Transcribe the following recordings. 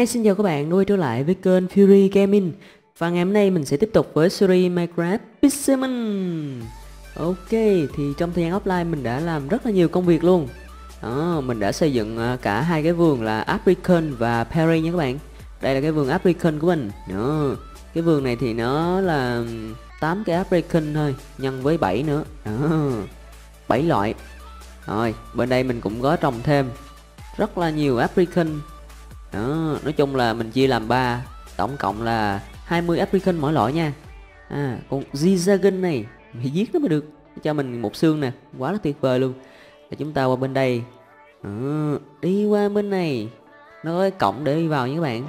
Hi, xin chào các bạn quay trở lại với kênh Fury Gaming. Và ngày hôm nay mình sẽ tiếp tục với series Minecraft Pixelmon. Ok, thì trong thời gian offline mình đã làm rất là nhiều công việc luôn. Đó, mình đã xây dựng cả hai cái vườn là Apricot và Perry nha các bạn. Đây là cái vườn Apricot của mình. Đó, cái vườn này thì nó là 8 cái Apricot thôi, nhân với 7 nữa. Đó, 7 loại. Rồi, bên đây mình cũng có trồng thêm rất là nhiều Apricot. Đó, nói chung là mình chia làm 3, tổng cộng là 20 Apricot mỗi loại nha. Con Zizagon này phải giết nó mới được. Cho mình một xương nè, quá là tuyệt vời luôn. Và chúng ta qua bên đây. Đó, đi qua bên này, nó có cái cổng để đi vào nha các bạn.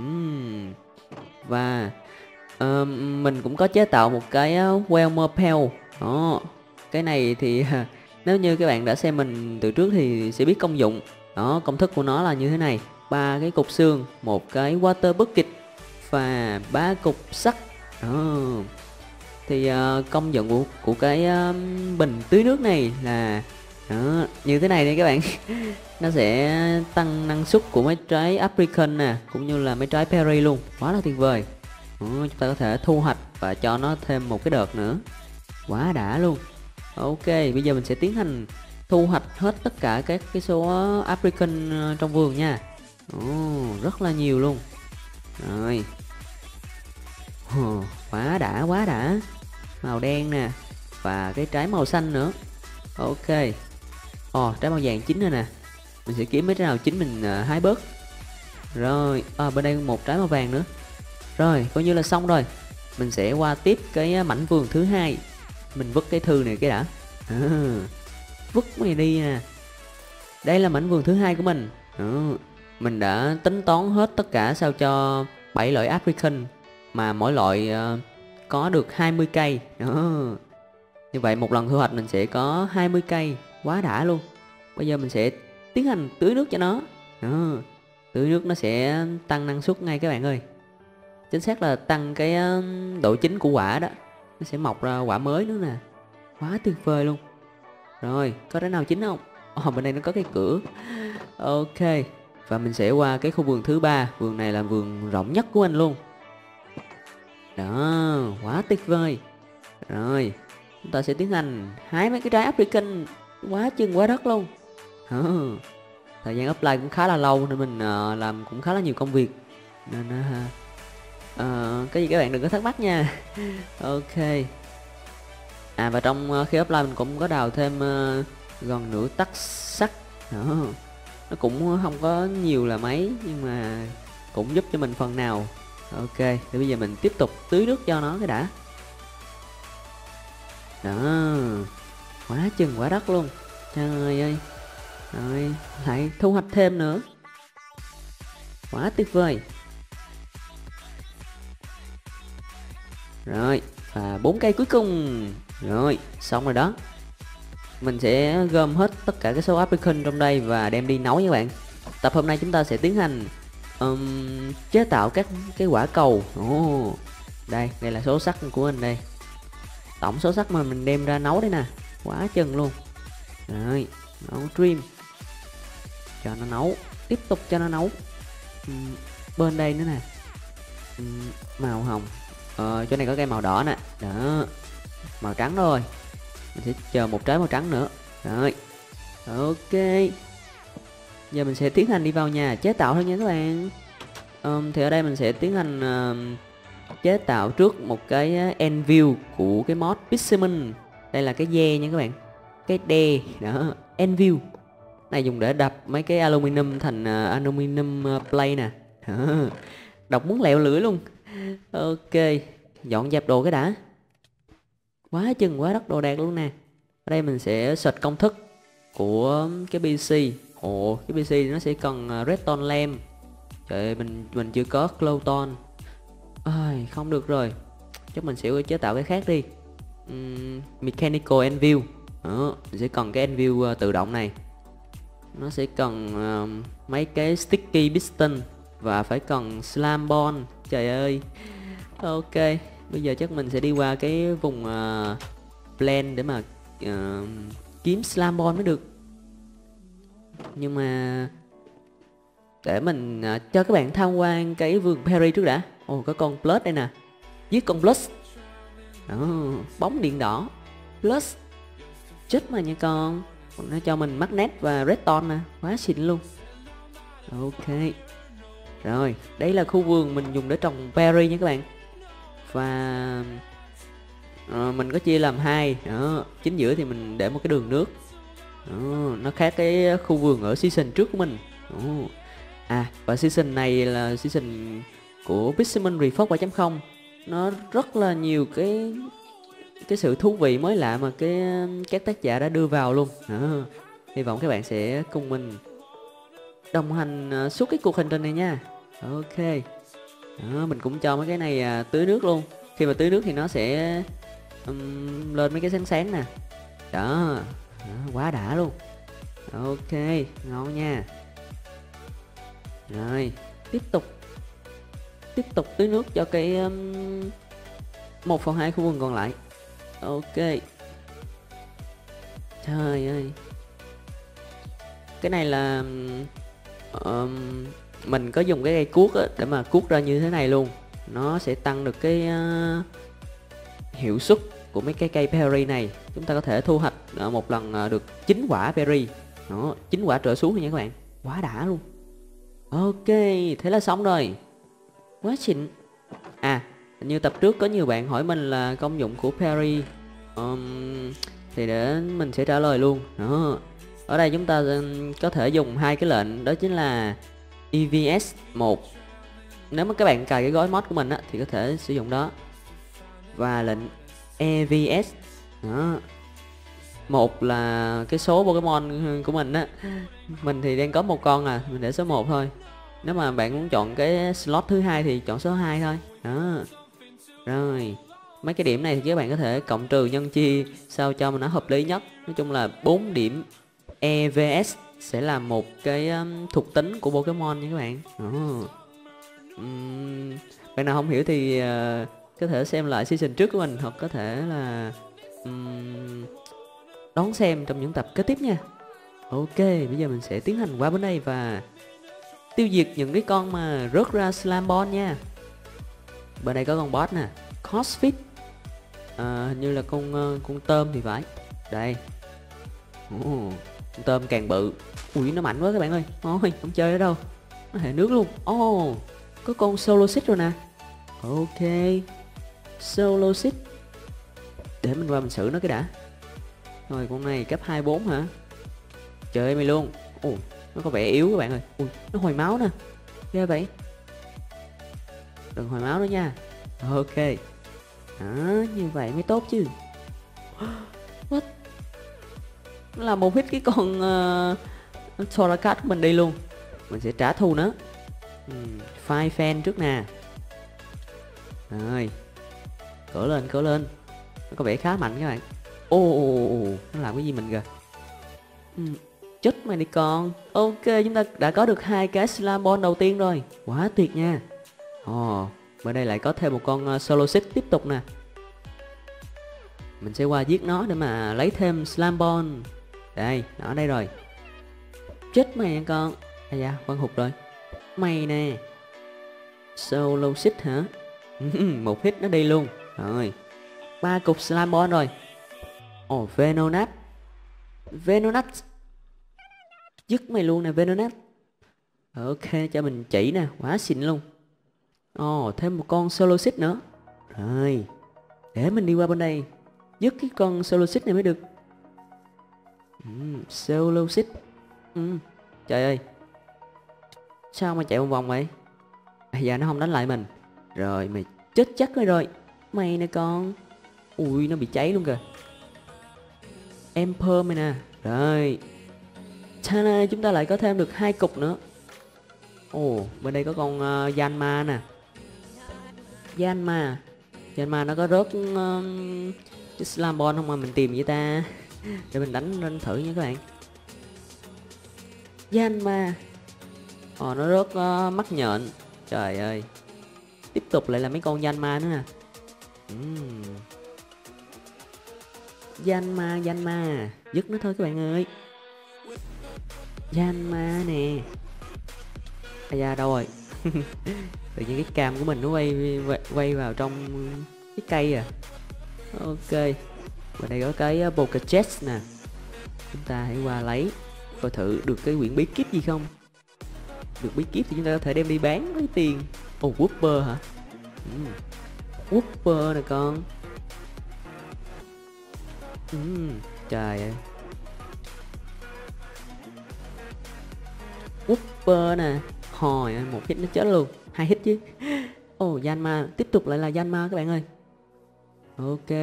Và mình cũng có chế tạo một cái Welmer Pale. Đó, cái này thì nếu như các bạn đã xem mình từ trước thì sẽ biết công dụng. Đó, công thức của nó là như thế này: 3 cái cục xương, một cái water bucket và 3 cục sắt. Đó. Thì công dụng của cái bình tưới nước này là đó, như thế này đây các bạn. Nó sẽ tăng năng suất của mấy trái apricot nè, cũng như là mấy trái perry luôn, quá là tuyệt vời. Đó, chúng ta có thể thu hoạch và cho nó thêm một cái đợt nữa, quá đã luôn. Ok, bây giờ mình sẽ tiến hành thu hoạch hết tất cả các cái số apricot trong vườn nha. Rất là nhiều luôn. Rồi, quá đã, quá đã. Màu đen nè, và cái trái màu xanh nữa. Ok. Trái màu vàng chín rồi nè. Mình sẽ kiếm mấy trái nào chín mình hái bớt. Rồi, bên đây một trái màu vàng nữa. Rồi, coi như là xong rồi. Mình sẽ qua tiếp cái mảnh vườn thứ hai. Mình vứt cái thư này cái đã. Vứt cái này đi nè. Đây là mảnh vườn thứ hai của mình. Mình đã tính toán hết tất cả sao cho 7 loại apricot mà mỗi loại có được 20 cây. Như vậy một lần thu hoạch mình sẽ có 20 cây, quá đã luôn. Bây giờ mình sẽ tiến hành tưới nước cho nó. Tưới nước nó sẽ tăng năng suất ngay các bạn ơi. Chính xác là tăng cái độ chín của quả đó. Nó sẽ mọc ra quả mới nữa nè, quá tuyệt vời luôn. Rồi, có trái nào chín không? Bên đây nó có cái cửa. Ok, và mình sẽ qua cái khu vườn thứ ba. Vườn này là vườn rộng nhất của anh luôn. Đó, quá tuyệt vời. Rồi, chúng ta sẽ tiến hành hái mấy cái trái apricot quá chừng quá đất luôn. Thời gian offline cũng khá là lâu nên mình làm cũng khá là nhiều công việc. Nên cái gì các bạn đừng có thắc mắc nha. Ok. Và trong khi offline mình cũng có đào thêm gần nửa tấc sắt. Nó cũng không có nhiều là mấy, nhưng mà cũng giúp cho mình phần nào. Ok, thì bây giờ mình tiếp tục tưới nước cho nó cái đã. Đó, quá chừng quá đất luôn. Trời ơi. Rồi, lại thu hoạch thêm nữa, quá tuyệt vời. Rồi, và 4 cây cuối cùng. Rồi, xong rồi đó. Mình sẽ gom hết tất cả cái số apricot trong đây và đem đi nấu nha các bạn. Tập hôm nay chúng ta sẽ tiến hành chế tạo các cái quả cầu. Đây là số sắt của mình đây. Tổng số sắt mà mình đem ra nấu đây nè, quá chừng luôn. Rồi, nấu stream. Cho nó nấu, tiếp tục cho nó nấu. Bên đây nữa nè, màu hồng. Chỗ này có cây màu đỏ nè. Đó, màu trắng rồi. Mình sẽ chờ một trái màu trắng nữa. Rồi, ok. Giờ mình sẽ tiến hành đi vào nhà chế tạo thôi nha các bạn. Thì ở đây mình sẽ tiến hành chế tạo trước một cái anvil của cái mod Pixelmon. Đây là cái dê nha các bạn, cái đe đó. Anvil này dùng để đập mấy cái aluminum thành aluminum plate nè. Đọc muốn lẹo lưỡi luôn. Ok, dọn dẹp đồ cái đã, quá chừng quá đất đồ đạc luôn nè. Ở đây mình sẽ search công thức của cái PC. Cái PC nó sẽ cần redstone lamp. Trời ơi, mình chưa có glowstone. Không được rồi, chắc mình sẽ chế tạo cái khác đi. Mechanical anvil. Đó, mình sẽ cần cái anvil tự động này. Nó sẽ cần mấy cái sticky piston và phải cần slam ball. Trời ơi. Ok, bây giờ chắc mình sẽ đi qua cái vùng plan để mà kiếm slam ball mới được. Nhưng mà Để mình cho các bạn tham quan cái vườn Perry trước đã. Ồ, có con Plus đây nè. Giết con Plus. Đó, bóng điện đỏ. Plus. Chết mà nha con. Nó cho mình magnet và redstone nè, quá xịn luôn. Ok. Rồi, đây là khu vườn mình dùng để trồng Perry nha các bạn. Và mình có chia làm hai. Đó, chính giữa thì mình để một cái đường nước. Đó, nó khác cái khu vườn ở season trước của mình. Đó. Và season này là season của Pixelmon Reforged 3.0. Nó rất là nhiều cái sự thú vị mới lạ mà các tác giả đã đưa vào luôn. Hy vọng các bạn sẽ cùng mình đồng hành suốt cái cuộc hành trình này nha. Ok. Mình cũng cho mấy cái này tưới nước luôn. Khi mà tưới nước thì nó sẽ lên mấy cái sáng sáng nè. Đó, quá đã luôn. Ok, ngon nha. Rồi, tiếp tục tưới nước cho cái 1/2 khu vườn còn lại. Ok. Trời ơi. Cái này là mình có dùng cái cây cuốc để mà cuốc ra như thế này luôn. Nó sẽ tăng được cái hiệu suất của mấy cái cây Perry này. Chúng ta có thể thu hoạch một lần được 9 quả Perry. Đó, 9 quả trở xuống nha các bạn. Quá đã luôn. Ok, thế là xong rồi. Quá xịn. Như tập trước có nhiều bạn hỏi mình là công dụng của Perry. Thì để mình sẽ trả lời luôn. Đó. Ở đây chúng ta có thể dùng hai cái lệnh, đó chính là EVS 1. Nếu mà các bạn cài cái gói mod của mình thì có thể sử dụng đó. Và lệnh EVS. Đó. Một là cái số Pokemon của mình Mình thì đang có một con mình để số 1 thôi. Nếu mà bạn muốn chọn cái slot thứ hai thì chọn số 2 thôi. Đó. Rồi, mấy cái điểm này thì các bạn có thể cộng trừ nhân chia sao cho mà nó hợp lý nhất. Nói chung là 4 điểm EVS sẽ là một cái thuộc tính của Pokemon nha các bạn. Bạn nào không hiểu thì có thể xem lại season trước của mình, hoặc có thể là đón xem trong những tập kế tiếp nha. Ok, bây giờ mình sẽ tiến hành qua bên đây và tiêu diệt những cái con mà rớt ra Slambone nha. Bên đây có con boss nè, Cosfit. Hình như là con tôm thì phải. Đây. Con tôm càng bự. Ui, nó mạnh quá các bạn ơi. Ôi, không chơi ở đâu. Nó hệ nước luôn. Có con Solosit rồi nè. Ok, Solosit. Để mình qua mình xử nó cái đã. Rồi, con này cấp 24 hả? Chơi mày luôn. Nó có vẻ yếu các bạn ơi. Ui, nó hồi máu nè. Ghê vậy. Đừng hồi máu nữa nha. Ok. Như vậy mới tốt chứ. What? Nó là một hit cái con Torracat của mình đi luôn. Mình sẽ trả thù nó. Fire fan trước nè. Rồi. Cỡ lên. Nó có vẻ khá mạnh các bạn. Nó làm cái gì mình kìa. Chết mày đi con. Ok, chúng ta đã có được 2 cái Slambone đầu tiên rồi. Quá tuyệt nha. Bên đây lại có thêm một con Solosit tiếp tục nè. Mình sẽ qua giết nó để mà lấy thêm Slambone. Đây, nó ở đây rồi. Chết mày nha con. Da, con hụt rồi. Mày nè. Solosit hả? Một hit nó đi luôn. Rồi, 3 cục Slambone rồi. Venonat. Dứt mày luôn nè Venonat. Ok, cho mình chỉ nè, quá xịn luôn. Thêm một con Solosit nữa. Rồi, để mình đi qua bên đây dứt cái con Solosit này mới được. Solosit. Trời ơi, sao mà chạy một vòng vậy? Giờ nó không đánh lại mình. Rồi, mày chết chắc rồi. Mày nè con. Ui, nó bị cháy luôn kìa. Emperor mày nè. Rồi, chúng ta lại có thêm được 2 cục nữa. Bên đây có con Yanma nè. Yanma nó có rớt cái Slambone không mà mình tìm vậy ta? Để mình đánh lên thử nha các bạn. Yanma. Nó rớt mắt nhện. Trời ơi. Tiếp tục lại là mấy con Yanma nữa nè. Yanma. Dứt nó thôi các bạn ơi. Yanma nè. ai da đâu rồi. Tự nhiên cái cam của mình nó quay vào trong cái cây à. Ok, và đây có cái Poker Chest nè, chúng ta hãy qua lấy coi thử được cái quyển bí kíp gì không. Được bí kíp thì chúng ta có thể đem đi bán lấy tiền. Ồ, Whooper hả? Whooper nè con. Trời ơi, Whooper nè. Hồi một hit nó chết luôn, 2 hit chứ. Ồ, Yanma, tiếp tục lại là Yanma các bạn ơi. Ok,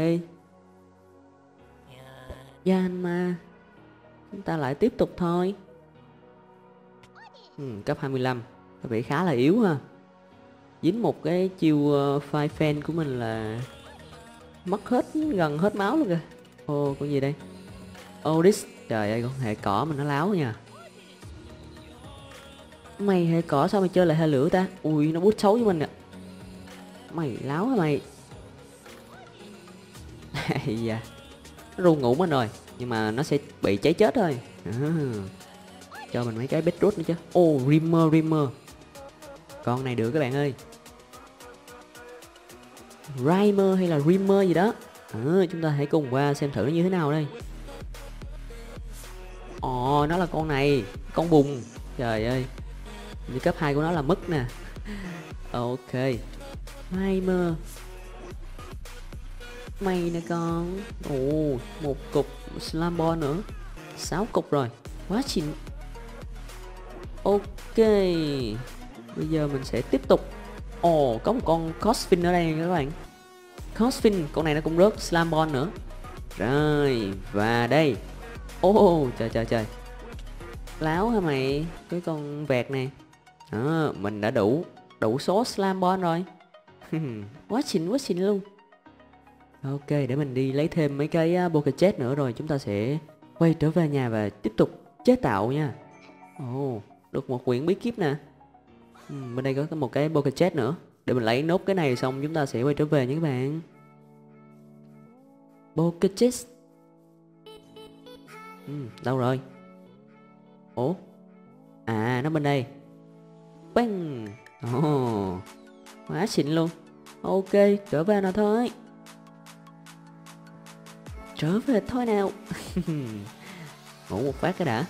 Yanma, chúng ta lại tiếp tục thôi. Cấp 25 có vẻ khá là yếu ha. Dính một cái chiêu Five Fan của mình là mất gần hết máu luôn kìa. Ô, con gì đây? Odis, trời ơi, con hệ cỏ mình nó láo nha. Mày hệ cỏ sao mày chơi lại hệ lửa ta? Ui, nó bút xấu với mình nè. Mày láo hả mày? Dạ, nó ru ngủ mình rồi, nhưng mà nó sẽ bị cháy chết thôi. Cho mình mấy cái bedrock nữa chứ. Ô, Rimmer, con này được các bạn ơi. Rhymer hay là Rimmer gì đó. Chúng ta hãy cùng qua xem thử nó như thế nào đây. Ồ, nó là con này, con bùng. Trời ơi, như cấp 2 của nó là mất nè. Ok, Rhymer, mày nè con. Ồ, một cục slam ball nữa, 6 cục rồi, quá xịn. Ok, bây giờ mình sẽ tiếp tục. Ồ, có một con Cosfin ở đây nha các bạn. Cosfin, con này nó cũng rớt slam ball nữa. Rồi, và đây. Ô, trời, láo hả mày? Cái con vẹt này. Mình đã đủ số slam ball rồi. quá xịn luôn. Ok, để mình đi lấy thêm mấy cái Poker Chest nữa rồi chúng ta sẽ quay trở về nhà và tiếp tục chế tạo nha. Ồ, được một quyển bí kíp nè. Bên đây có một cái Poker Chest nữa. Để mình lấy nốt cái này xong chúng ta sẽ quay trở về nha các bạn. Poker Chest. Đâu rồi? Ủa? À, nó bên đây. Bang. Ồ, quá xịn luôn. Ok, trở về nào thôi. Trở về thôi nào. Ngủ một phát cái đã.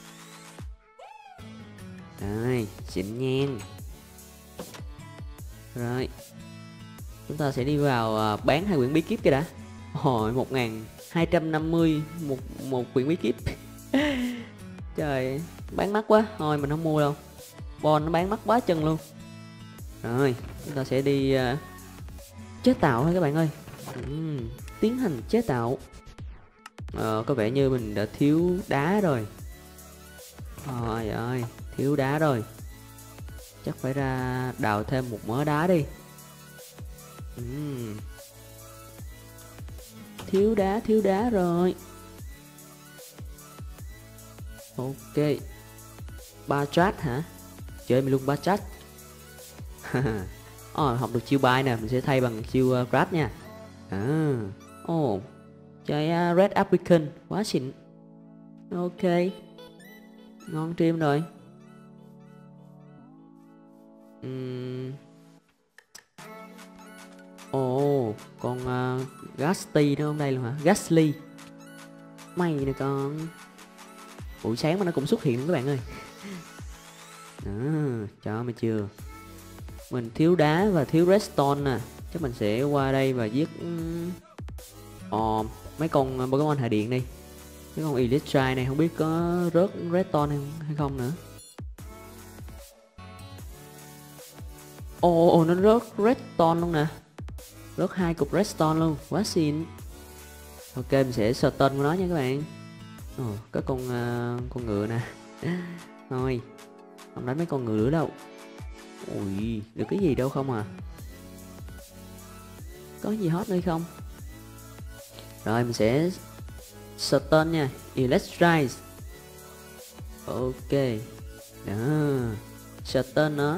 Rồi, xịn nhen. Rồi, chúng ta sẽ đi vào bán 2 quyển bí kíp kia đã. Hồi 1250 một quyển bí kíp. Trời, bán mắc quá. Thôi mình không mua đâu. Bon nó bán mắc quá chừng luôn. Rồi, chúng ta sẽ đi chế tạo thôi các bạn ơi. Tiến hành chế tạo. Có vẻ như mình đã thiếu đá rồi. Trời ơi, thiếu đá rồi. Chắc phải ra đào thêm một mớ đá đi. Thiếu đá rồi. Ok, ba chat hả? Chơi mình luôn ba chat. Học được chiêu bay nè, mình sẽ thay bằng chiêu crash nha. Chơi Red African, quá xịn. Ok, ngon trim rồi. Con Gasty nó không đây luôn hả? Gasly, mày nè con. Buổi sáng mà nó cũng xuất hiện luôn các bạn ơi. Cho mày chưa. Mình thiếu đá và thiếu redstone nè. Chắc mình sẽ qua đây và giết mấy con Pokemon hệ điện đi. Cái con Electrike này không biết có rớt redstone hay không nữa. Nó rớt redstone luôn nè. Rớt 2 cục redstone luôn, quá xịn. Ok, mình sẽ search tên của nó nha các bạn. Có con ngựa nè. Thôi, không đánh mấy con ngựa nữa đâu. Ui, được cái gì đâu không à. Có gì hot nữa không? Rồi mình sẽ search tên nha. Electrike. Ok. Đó, search tên nó.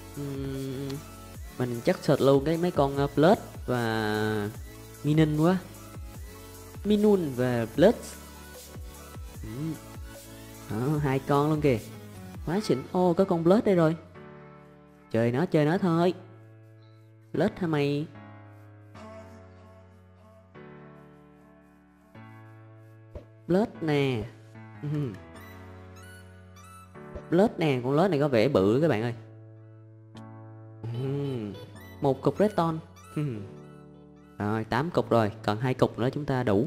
Mình chắc search luôn cái mấy con Blood và Minun quá. Minun và Blood. 2 con luôn kìa. Quá xịn. Có con Blood đây rồi. Chơi nó thôi. Lết hả mày? Lết nè. Lết nè, con lết này có vẻ bự các bạn ơi. Một cục redstone. Rồi 8 cục rồi, còn 2 cục nữa chúng ta đủ.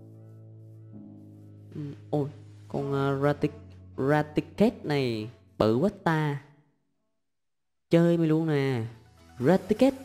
Ôi, con Raticate này bự quá ta. Chơi mày luôn nè Raticate.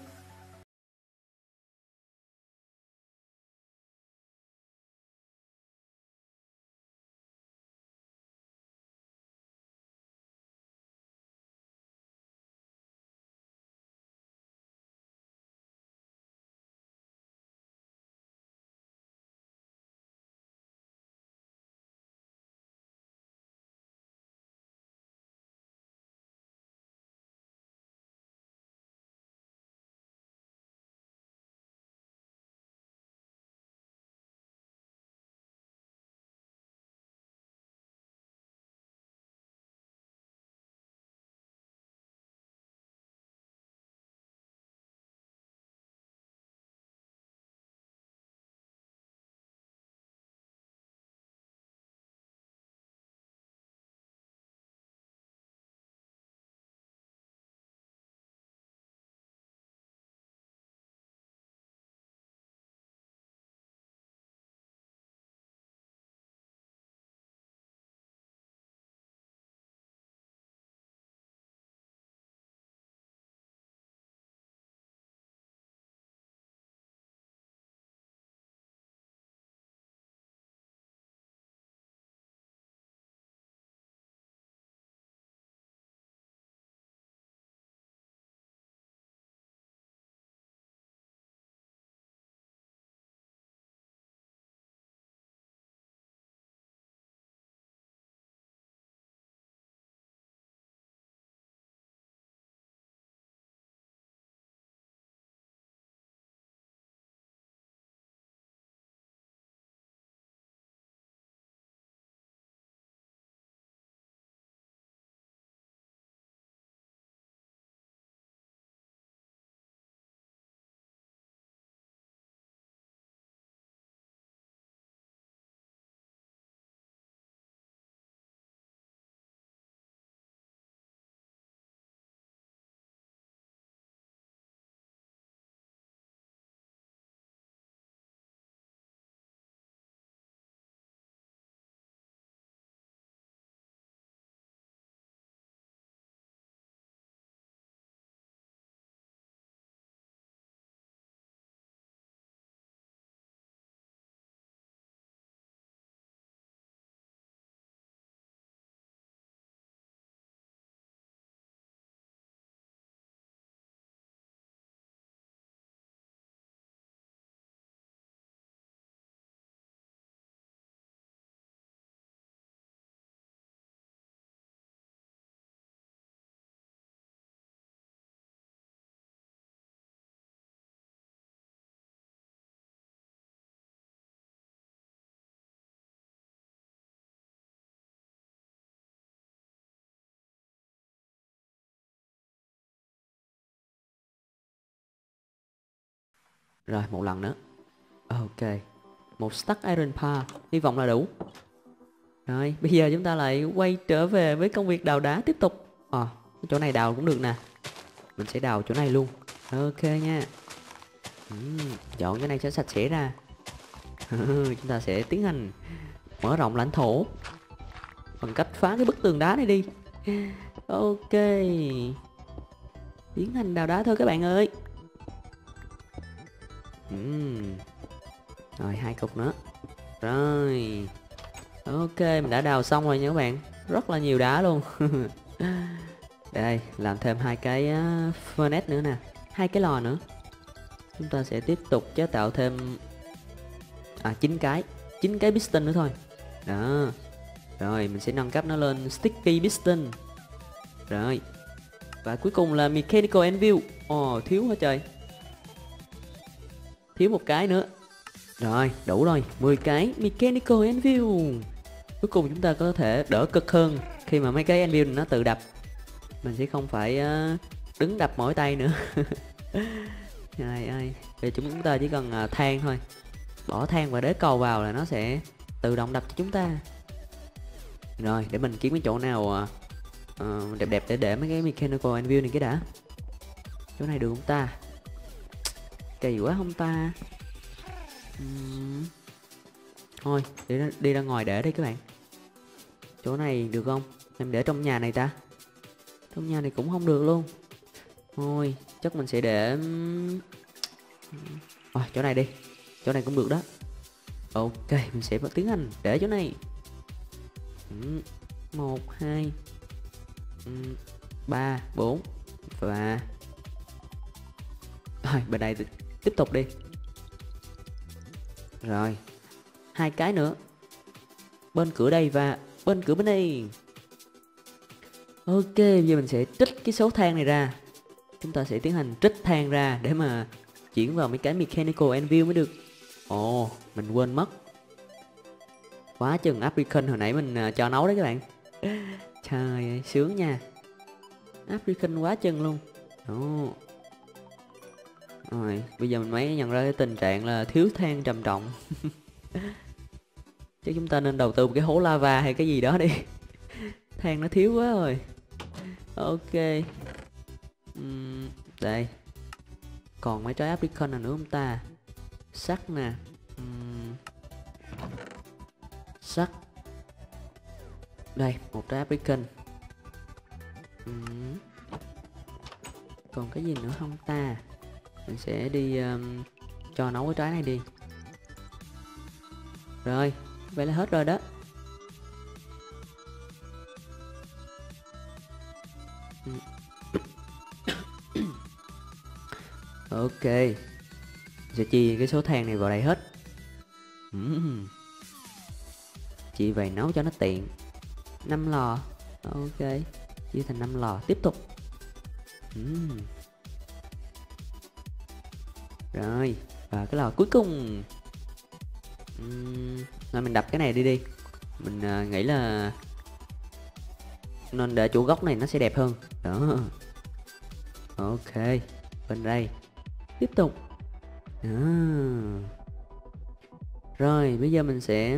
Rồi một lần nữa. Ok, một stack iron bar, hy vọng là đủ. Rồi bây giờ chúng ta lại quay trở về với công việc đào đá tiếp tục. Chỗ này đào cũng được nè. Mình sẽ đào chỗ này luôn. Ok nha. Chọn cái này cho sạch sẽ ra. Chúng ta sẽ tiến hành mở rộng lãnh thổ bằng cách phá cái bức tường đá này đi. Ok, tiến hành đào đá thôi các bạn ơi. Rồi 2 cục nữa. Rồi ok, mình đã đào xong rồi nha các bạn. Rất là nhiều đá luôn. Đây, làm thêm 2 cái furnace nữa nè, 2 cái lò nữa. Chúng ta sẽ tiếp tục chế tạo thêm 9 cái piston nữa thôi. Đó. Rồi mình sẽ nâng cấp nó lên sticky piston. Rồi. Và cuối cùng là mechanical anvil. Thiếu hả trời. Thiếu một cái nữa. Rồi, đủ rồi, 10 cái mechanical anvil. Cuối cùng chúng ta có thể đỡ cực hơn khi mà mấy cái anvil nó tự đập. Mình sẽ không phải đứng đập mỏi tay nữa. Trời ơi, thì chúng ta chỉ cần than thôi, bỏ than và đế cầu vào là nó sẽ tự động đập cho chúng ta. Rồi để mình kiếm cái chỗ nào đẹp đẹp để mấy cái mechanical anvil này cái đã. Chỗ này được không ta? Kỳ quá không ta? Thôi đi ra ngoài để đây các bạn. Chỗ này được không? Em để trong nhà này ta? Trong nhà này cũng không được luôn. Thôi chắc mình sẽ để chỗ này đi. Chỗ này cũng được đó. Ok, mình sẽ tiến hành để chỗ này. 1, 2, 3, 4 và bên đây tiếp tục đi. Rồi 2 cái nữa, bên cửa đây và bên cửa bên đây. Ok, bây giờ mình sẽ trích cái số than này ra. Chúng ta sẽ tiến hành trích than ra để mà chuyển vào mấy cái mechanical anvil mới được. Ồ, mình quên mất. Quá chừng African hồi nãy mình cho nấu đấy các bạn. Trời ơi, sướng nha. African quá chừng luôn. Ồ. Rồi, bây giờ mình mới nhận ra cái tình trạng là thiếu than trầm trọng. Chứ chúng ta nên đầu tư một cái hố lava hay cái gì đó đi. Than nó thiếu quá rồi. Ok. Đây. Còn mấy trái African nào nữa không ta? Sắt nè. Sắt. Đây, một trái African. Còn cái gì nữa không ta? Mình sẽ đi cho nấu cái trái này đi. Rồi, vậy là hết rồi đó. Ok, sẽ chia cái số than này vào đây hết. Chia vậy nấu cho nó tiện. 5 lò. Ok, chia thành 5 lò. Tiếp tục. Rồi, và cái lò cuối cùng. Rồi mình đập cái này đi. Mình nghĩ là nên để chỗ góc này nó sẽ đẹp hơn. Đó. Ok, bên đây. Tiếp tục. Rồi, bây giờ mình sẽ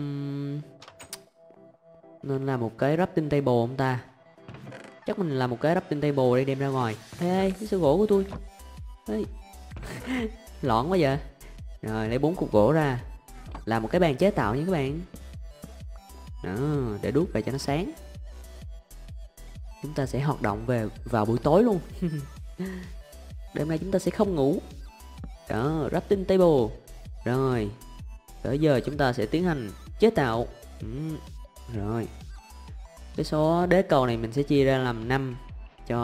nên làm một cái crafting table không ta? Chắc mình làm một cái crafting table để đem ra ngoài. Ê, cái sơ gỗ của tôi. Ê. Lọn quá vậy. Rồi, lấy 4 cục gỗ ra. Làm một cái bàn chế tạo nha các bạn. Đó, để đuốc về cho nó sáng. Chúng ta sẽ hoạt động vào buổi tối luôn. Đêm nay chúng ta sẽ không ngủ. Đó, crafting table. Rồi, tới giờ chúng ta sẽ tiến hành chế tạo. Rồi, cái số đế cầu này mình sẽ chia ra làm 5 cho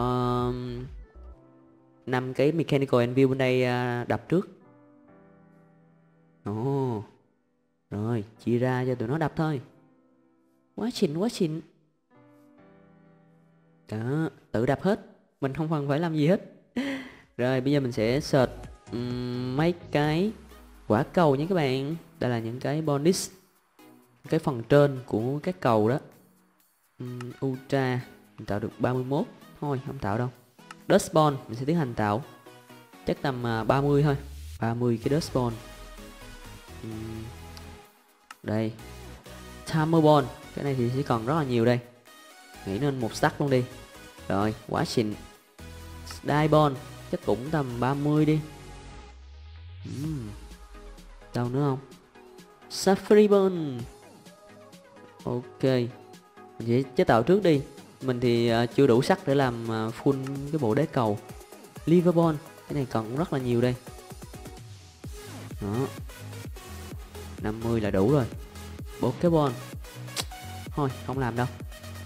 5 cái mechanical anvil bên đây đập trước. Ồ, rồi chia ra cho tụi nó đập thôi. Quá xịn. Đó, tự đập hết. Mình không cần phải làm gì hết. Rồi bây giờ mình sẽ search mấy cái quả cầu nha các bạn. Đây là những cái bonus, cái phần trên của các cầu đó. Ultra mình tạo được 31. Thôi không tạo đâu. Dust ball mình sẽ tiến hành tạo. Chắc tầm 30 thôi. 30 cái dust ball. Đây, timer ball. Cái này thì sẽ còn rất là nhiều đây. Nghĩ nên một stack luôn đi. Rồi, quá xịn. Die ball chắc cũng tầm 30 đi. Đâu nữa không? Safari ball. Ok, mình sẽ chế tạo trước đi. Mình thì chưa đủ sắt để làm full cái bộ đế cầu. Liver ball, cái này còn cũng rất là nhiều đây. Đó, 50 là đủ rồi. Pokeball thôi không làm đâu.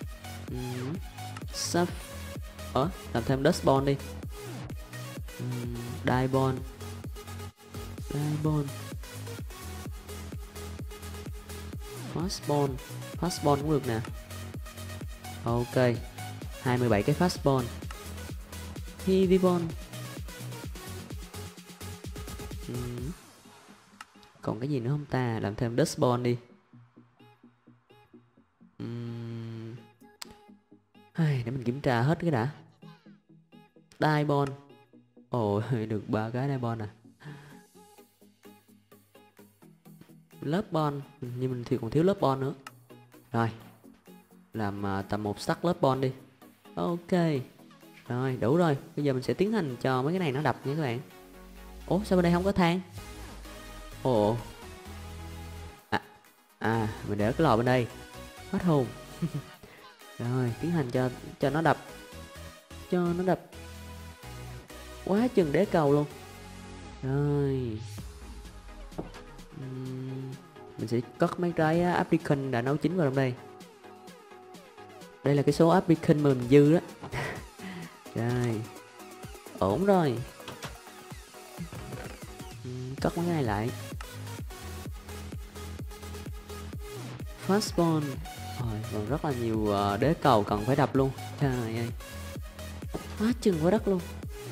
Làm thêm dust ball đi. Die ball. Fast ball cũng được nè. Ok, 27 cái fast ball. Heavy ball. Còn cái gì nữa không ta? Làm thêm dust ball đi. Để mình kiểm tra hết cái đã. Diamond. Ồ được 3 cái Diamond à. Lớp bon, nhưng mình thì còn thiếu lớp bon nữa. Rồi làm tầm 1 stack lớp bon đi. Ok rồi đủ rồi. Bây giờ mình sẽ tiến hành cho mấy cái này nó đập nha các bạn. Ủa sao bên đây không có than? Ồ mình để cái lò bên đây. Hết hồn. Rồi tiến hành cho nó đập. Cho nó đập quá chừng đế cầu luôn. Rồi mình sẽ cất mấy trái apricot đã nấu chín vào trong đây. Đây là cái số apricot mà mình dư đó. Rồi ổn rồi. Cất mấy cái này lại. Fastball. Rồi còn rất là nhiều đế cầu cần phải đập luôn. Trời ơi quá chừng quá đất luôn.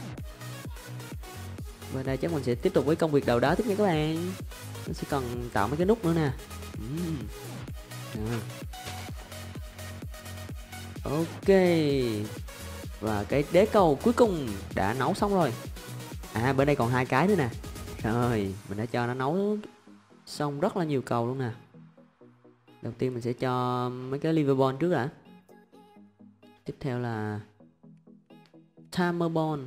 Bên đây chắc mình sẽ tiếp tục với công việc đầu đá tiếp nha các bạn. Nó sẽ cần tạo mấy cái nút nữa nè. Ok. Và cái đế cầu cuối cùng đã nấu xong rồi. Bên đây còn 2 cái nữa nè. Rồi mình đã cho nó nấu xong rất là nhiều cầu luôn nè. Đầu tiên mình sẽ cho mấy cái liver ball trước đã. Tiếp theo là timer ball.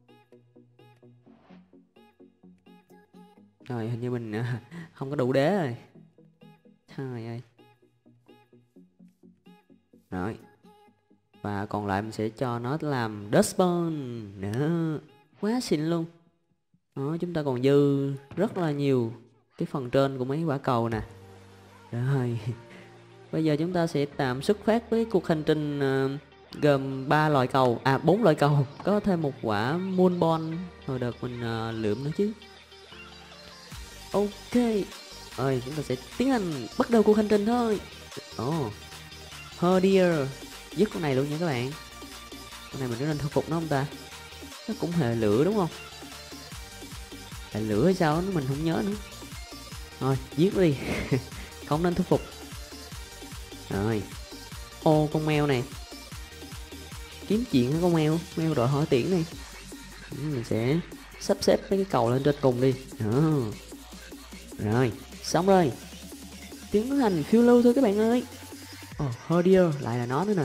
Rồi hình như mình không có đủ đế rồi. Trời ơi. Rồi. Và còn lại mình sẽ cho nó làm dustball nữa. Quá xịn luôn. Đó, chúng ta còn dư rất là nhiều cái phần trên của mấy quả cầu nè. Rồi. Bây giờ chúng ta sẽ tạm xuất phát với cuộc hành trình gồm 4 loại cầu. Có thêm một quả moon ball hồi đợt mình lượm nữa chứ. Ok. Rồi chúng ta sẽ tiến hành bắt đầu cuộc hành trình thôi. Herdier. Dứt con này luôn nha các bạn. Con này mình có nên thu phục nó không ta? Nó cũng hệ lửa đúng không? Hệ lửa hay sao nó mình không nhớ nữa. Rồi giết nó đi. Không nên thu phục. Rồi. Con mèo này. Kiếm chuyện hả con mèo? Mèo đội hỏi tiễn này. Mình sẽ sắp xếp mấy cái cầu lên trên cùng đi. Rồi xong rồi. Tiến hành phiêu lưu thôi các bạn ơi. Herdier lại là nó nữa nè.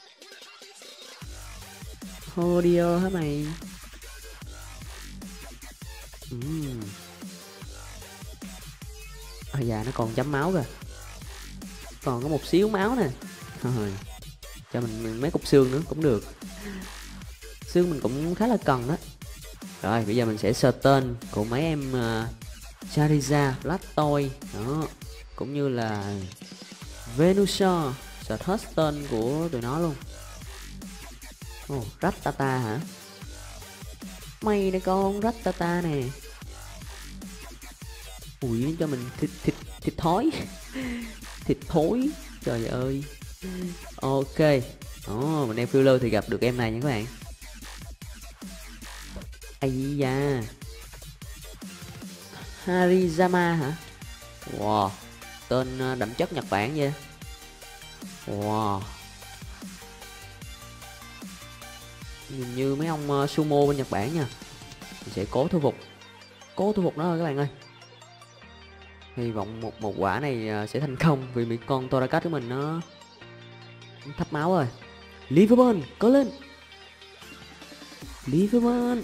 Herdier hả mày? Dạ nó còn chấm máu kìa. Còn có một xíu máu nè. Cho mình mấy cục xương nữa cũng được. Xương mình cũng khá là cần đó. Rồi bây giờ mình sẽ search tên của mấy em Charizard, Blastoise đó, cũng như là Venusaur. Search hết tên của tụi nó luôn. Rattata hả? Mày đây con Rattata nè. Ui cho mình thịt thối. Thịt thối. Trời ơi. Ok. Mình đang phiêu lưu thì gặp được em này nha các bạn. Ây da. Harizama hả? Wow. Tên đậm chất Nhật Bản vậy. Wow. Nhìn như mấy ông sumo bên Nhật Bản nha. Mình sẽ cố thu phục nó thôi các bạn ơi. Hy vọng một quả này sẽ thành công. Vì mấy con Torakat của mình nó thấp máu rồi. Liverpool có lên. Liverpool.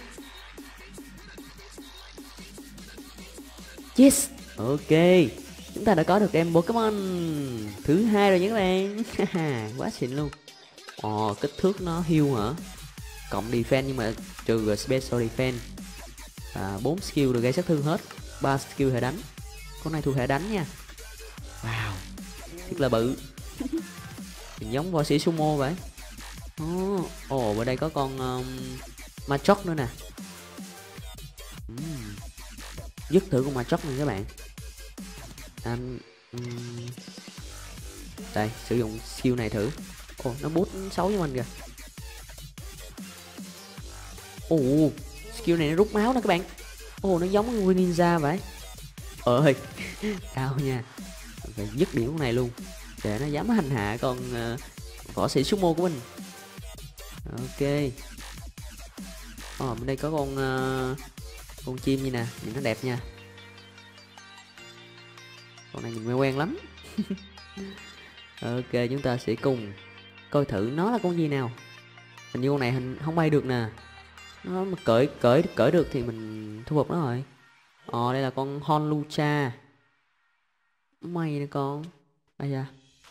Yes. Ok. Chúng ta đã có được em Pokemon thứ 2 rồi nha các bạn. Quá xịn luôn. Kích thước nó heal hả? Cộng defense nhưng mà trừ special defense. 4 skill được gây sát thương hết. 3 skill hệ đánh. Con này thuộc hệ đánh nha. Wow. Thật là bự. Giống võ sĩ sumo vậy. Bên đây có con Machop nữa nè. Dứt thử con Machop này các bạn. Đây sử dụng skill này thử. Nó boost xấu với mình kìa. Skill này nó rút máu nè các bạn. Nó giống như ninja vậy. Ơi cao nha. Phải dứt điểm con này luôn để nó dám hành hạ con võ sĩ sumo của mình. Ok. Bên đây có con chim như nè, nhìn nó đẹp nha. Con này nhìn quen quen lắm. Ok, chúng ta sẽ cùng coi thử nó là con gì nào. Hình như con này không bay được nè. Nó mà cởi được thì mình thu phục nó rồi. Đây là con Honlucha. Mày nè con. Ai da.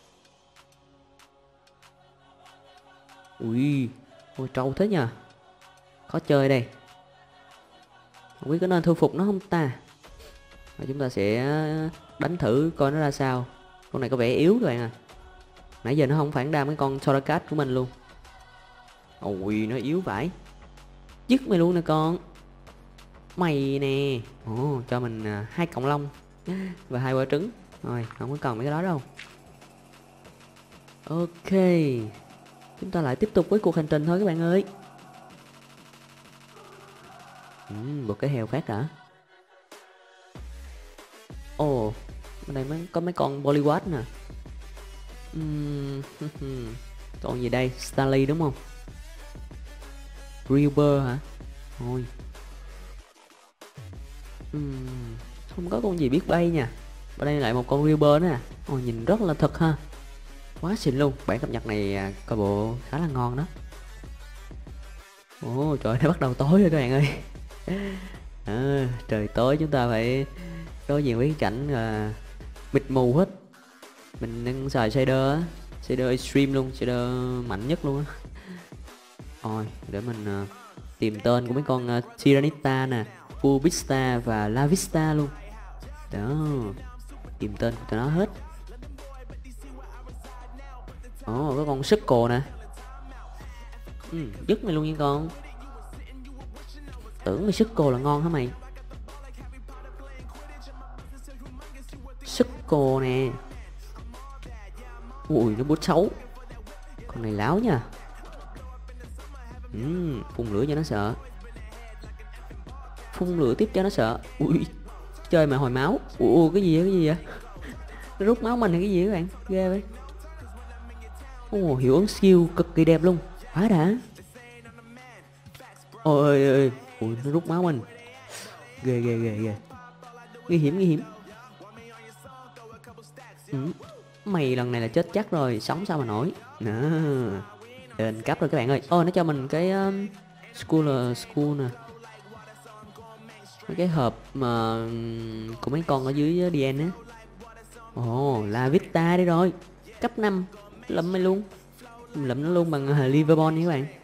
Ui, ôi trâu thế nhờ. Khó chơi đây. Không biết có nên thu phục nó không ta. Và chúng ta sẽ đánh thử coi nó ra sao. Con này có vẻ yếu các bạn à. Nãy giờ nó không phản đam cái con Soracat của mình luôn. Ôi nó yếu vãi. Dứt mày luôn nè con. Mày nè. Cho mình 2 cọng lông và 2 quả trứng. Rồi không có cần mấy cái đó đâu. Ok, chúng ta lại tiếp tục với cuộc hành trình thôi các bạn ơi. Một cái heo khác hả? Bên đây có mấy con Bollywood nè. Còn gì đây? Starly đúng không? Reaper hả? Thôi. Không có con gì biết bay nha. Ở đây lại một con Reaper nữa nè. Nhìn rất là thật ha. Quá xịn luôn. Bản cập nhật này coi bộ khá là ngon đó. Trời, nó bắt đầu tối rồi các bạn ơi. Trời tối chúng ta phải đối diện với cái cảnh mịt mù hết. Mình đang xài shader á, shader extreme luôn, shader mạnh nhất luôn á. Để mình tìm tên của mấy con Tyranitar nè, Pubista và Lavista luôn. Đó, tìm tên của tụi nó hết. Có con Suckle nè. Dứt mày luôn nha con. Tưởng mày Suckle là ngon hả mày? Suckle nè. Ui nó bút xấu. Con này láo nha. Phun lửa cho nó sợ. Phun lửa tiếp cho nó sợ. Ui chơi mà hồi máu. Ui cái gì vậy? Nó rút máu mình hay cái gì các bạn? Ghê vậy. Hiệu ứng skill cực kỳ đẹp luôn. Quá đã. Ôi nó rút máu mình. Ghê. Nguy hiểm. Mày lần này là chết chắc rồi, sống sao mà nổi. Đền cấp rồi các bạn ơi. Nó cho mình cái school nè. Cái hộp mà của mấy con ở dưới DN á. La Vista đây rồi. Cấp 5. Lụm mày luôn. Lụm nó luôn bằng Liverball nha các bạn.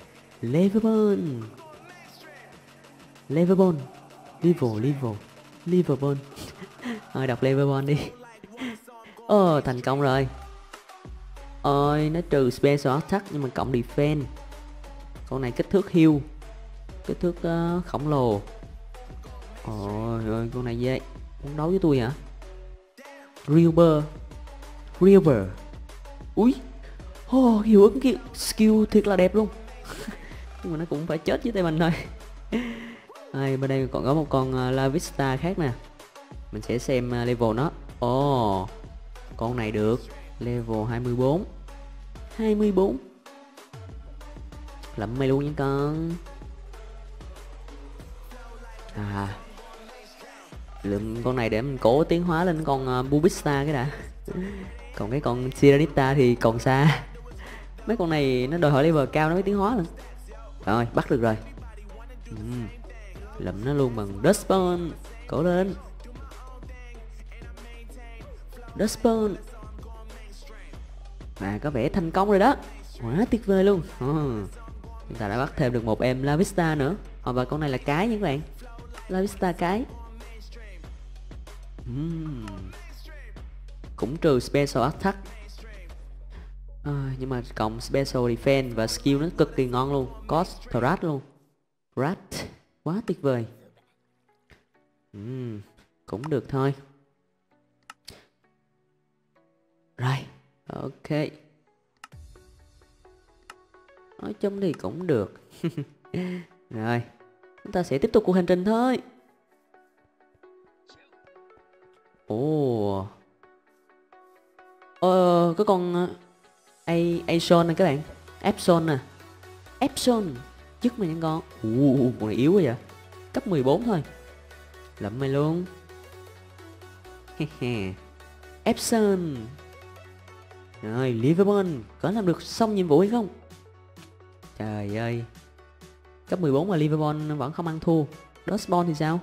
Liverball. Đọc Liverball đi. Thành công rồi. Nó trừ special attack nhưng mà cộng defense. Con này kích thước heal. Kích thước khổng lồ. Con này dễ. Muốn đấu với tôi hả? Reaper. Ui. Hiệu ứng kia skill thiệt là đẹp luôn. Nhưng mà nó cũng phải chết với tay mình thôi. Bên đây còn có một con Lavista khác nè. Mình sẽ xem level nó. Con này được level 24. Lậm mày luôn nha con. Lượm con này để mình cố tiến hóa lên con Bubista cái đã. Còn cái con Tyranitar thì còn xa. Mấy con này nó đòi hỏi level cao nó mới tiến hóa lên. Rồi bắt được rồi. Lượm nó luôn bằng Dustbone. Cố lên Dustbone. Có vẻ thành công rồi đó. Quá tuyệt vời luôn. Chúng ta đã bắt thêm được một em Lavista nữa. Và con này là cái nha các bạn. Lavista cái. Cũng trừ special attack. Nhưng mà cộng special defense và skill nó cực kỳ ngon luôn. Cost Rat luôn. Rat. Quá tuyệt vời. Cũng được thôi. Rồi. Ok. Nói chung thì cũng được. Rồi. Chúng ta sẽ tiếp tục cuộc hành trình thôi. Có con Ason nè các bạn. Epson nè. Epson. Dứt mà những con. Con này yếu quá vậy. Cấp 14 thôi. Lụm mày luôn. Epson. Rồi, Liverpool có làm được xong nhiệm vụ hay không? Trời ơi. Cấp 14 mà Liverpool vẫn không ăn thua. Dustball thì sao?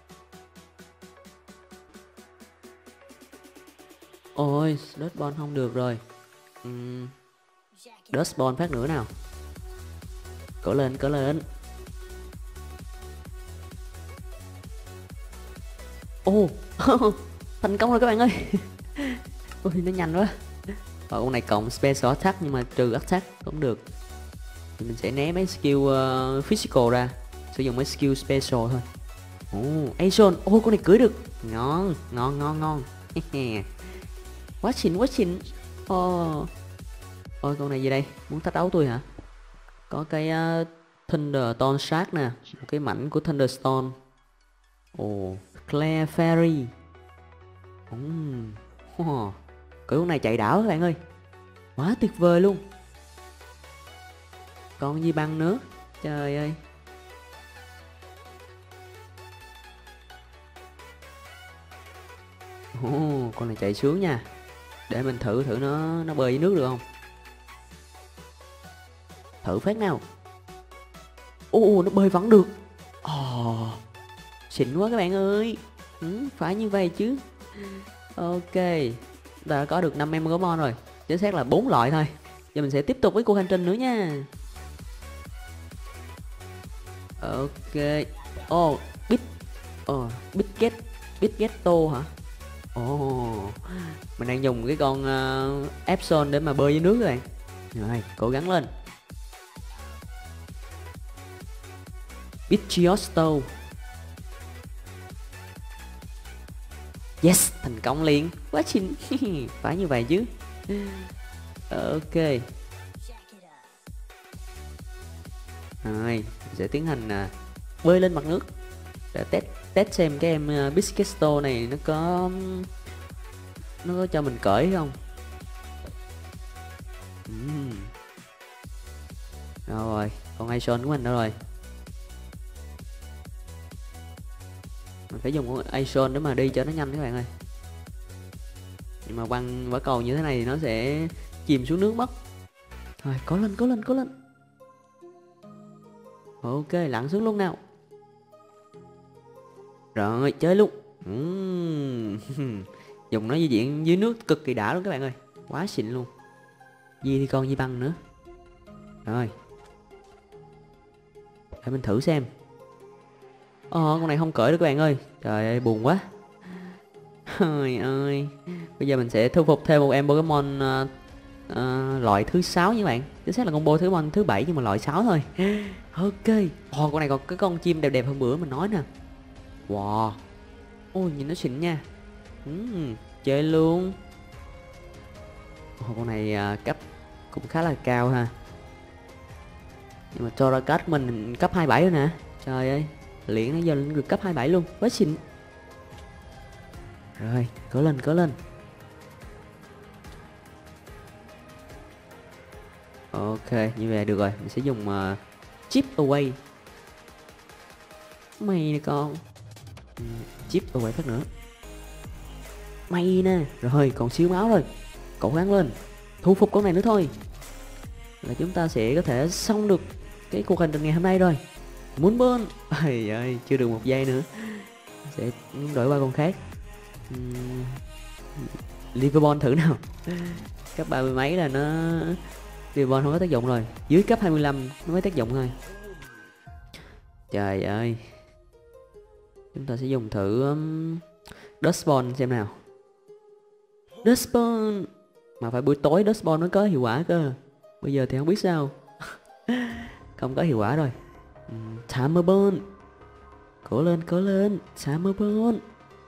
Ôi, Dustball không được rồi. Dustball phát nữa nào. Cố lên, cố lên. Ồ, thành công rồi các bạn ơi. Ôi, nó nhanh quá. Con này cộng special attack nhưng mà trừ attack cũng được. Thì mình sẽ né mấy skill physical ra, sử dụng mấy skill special thôi. Ason, con này cưới được. Ngon, ngon, ngon, ngon. Quá xịn, quá xịn. Ôi, con này gì đây? Muốn thách đấu tôi hả? Có cái Thunderstone Shark nè, một cái mảnh của Thunderstone. Claire Fairy. Cái con này chạy đảo các bạn ơi. Quá tuyệt vời luôn. Con gì băng nữa. Trời ơi. Con này chạy sướng nha. Để mình thử nó bơi dưới nước được không? Thử phát nào. Nó bơi vẫn được. Xịn quá các bạn ơi. Phải như vậy chứ. Ok, đã có được 5 em Pokemon rồi. Chính xác là 4 loại thôi. Giờ mình sẽ tiếp tục với cuộc hành trình nữa nha. Ok. Bitgetto hả? Mình đang dùng cái con Epson để mà bơi dưới nước các bạn. Rồi, cố gắng lên. Pidgeotto. Yes, thành công liền. Quá xinh. Phải như vậy chứ. Ok. Rồi, sẽ tiến hành bơi lên mặt nước để test xem cái em Biscuito này nó có cho mình cởi không. Rồi, con Ason của mình đâu rồi? Mình phải dùng con Ason để mà đi cho nó nhanh các bạn ơi. Nhưng mà quăng quả cầu như thế này thì nó sẽ chìm xuống nước mất. Rồi, cố lên, cố lên, cố lên. Ok, lặn xuống luôn nào. Rồi, chơi luôn. Dùng nó di chuyển dưới nước cực kỳ đã luôn các bạn ơi. Quá xịn luôn. Gì thì còn gì băng nữa. Rồi, để mình thử xem. Con này không cởi được các bạn ơi. Trời ơi, buồn quá. Trời ơi. Bây giờ mình sẽ thu phục thêm một em Pokemon loại thứ 6 nha các bạn. Chính xác là combo thứ Pokemon thứ 7 nhưng mà loại 6 thôi. Ok. Con này còn cái con chim đẹp đẹp hơn bữa mình nói nè. Wow. Nhìn nó xịn nha. Chơi luôn. Con này cấp cũng khá là cao ha. Nhưng mà Torracat mình cấp 27 rồi nè. Trời ơi, luyện nãy giờ lên được cấp 27 luôn. Quá xịn. Rồi, cố lên, cố lên. Ok, như vậy được rồi. Mình sẽ dùng Chip Away. Mày nè con. Chip Away phát nữa. Mày nè. Rồi, còn xíu máu rồi. Cố gắng lên. Thu phục con này nữa thôi là chúng ta sẽ có thể xong được cái cuộc hành trình ngày hôm nay rồi. Muốn bơn. Ây ơi, chưa được một giây nữa. Sẽ đổi qua con khác. Liverpool thử nào. Cấp 30 mấy là nó Liverpool không có tác dụng rồi. Dưới cấp 25 nó mới tác dụng thôi. Trời ơi. Chúng ta sẽ dùng thử Dustball xem nào. Dustball. Mà phải buổi tối Dustball nó có hiệu quả cơ. Bây giờ thì không biết sao. Không có hiệu quả rồi. Tamerball. Cố lên, cố lên. Tamerball.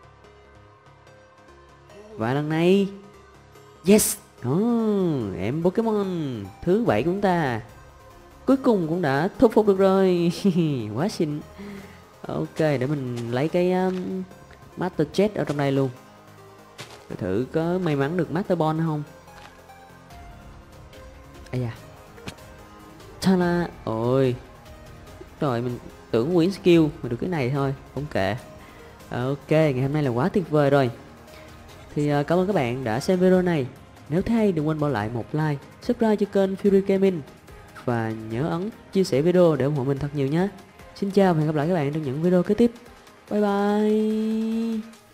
Và lần này yes. Em Pokemon thứ 7 của chúng ta cuối cùng cũng đã thu phục được rồi. Quá xinh. Ok, để mình lấy cái Master Jet ở trong đây luôn. Để thử có may mắn được Master Ball không. Ây da. Ta-da. Ôi, Rồi mình tưởng quyển skill mà được cái này thôi, không kệ. Ok, ngày hôm nay là quá tuyệt vời rồi. Thì cảm ơn các bạn đã xem video này. Nếu thấy hay đừng quên bỏ lại một like, subscribe cho kênh Fury Gaming và nhớ ấn chia sẻ video để ủng hộ mình thật nhiều nhé. Xin chào và hẹn gặp lại các bạn trong những video kế tiếp. Bye bye.